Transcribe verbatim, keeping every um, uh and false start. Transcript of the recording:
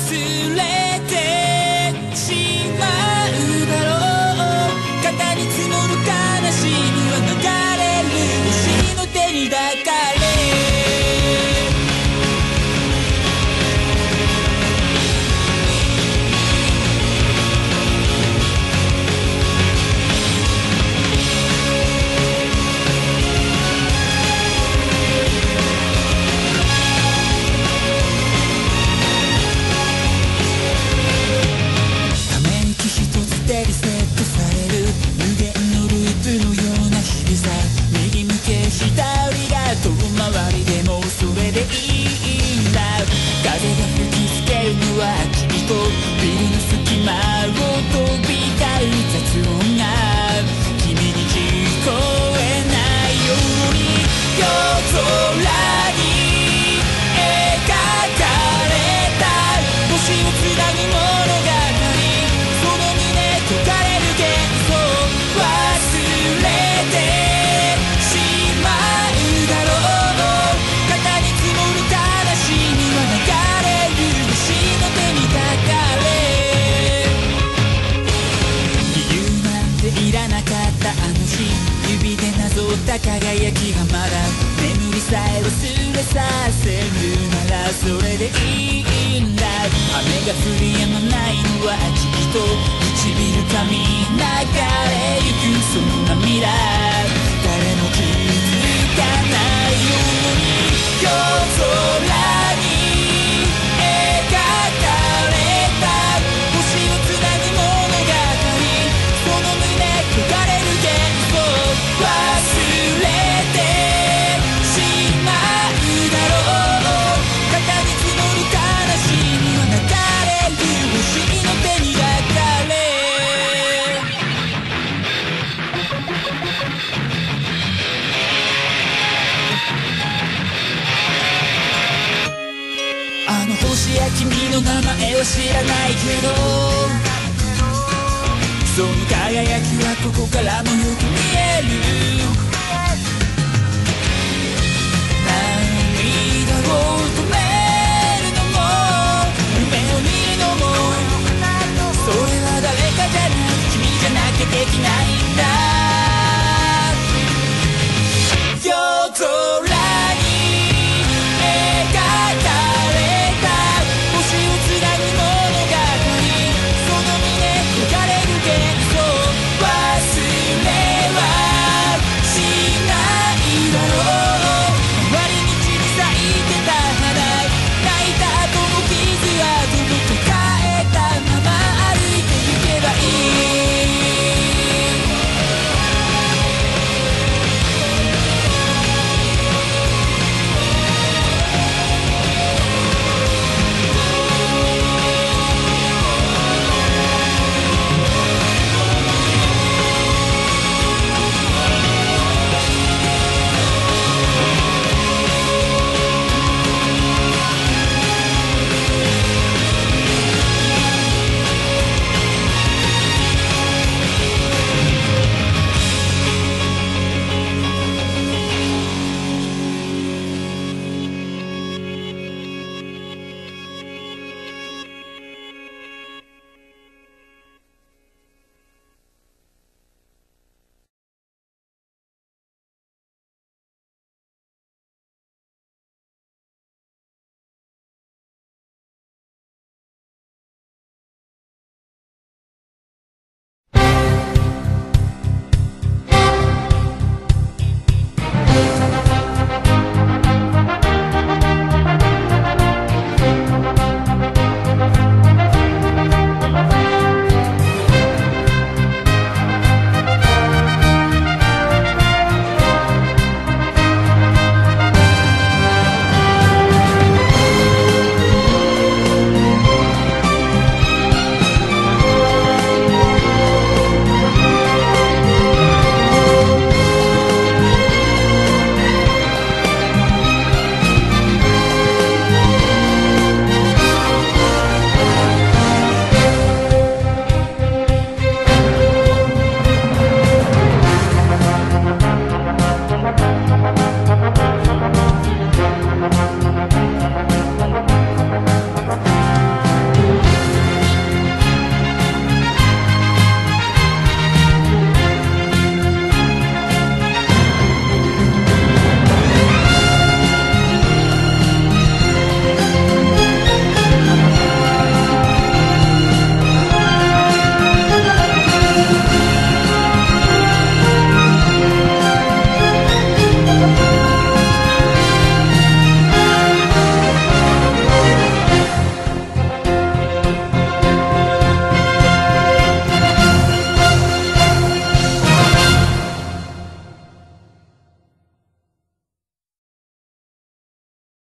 忘れてしまうだろう。肩に積もる悲しみは逃れる星の手に抱かれ。輝きがまだ眠りさえ忘れさせるならそれでいいんだ。雨が降り止まないのはじっと唇噛み流れゆくその涙、誰も気づかないように夜空に描かれた星をつなぐ物語、その胸焦がれる幻想忘れてしまうだろう。肩に積もる悲しみは流れる星の手に抱かれ。あの星や君の名前は知らないけど、その輝きはここからもよく見える。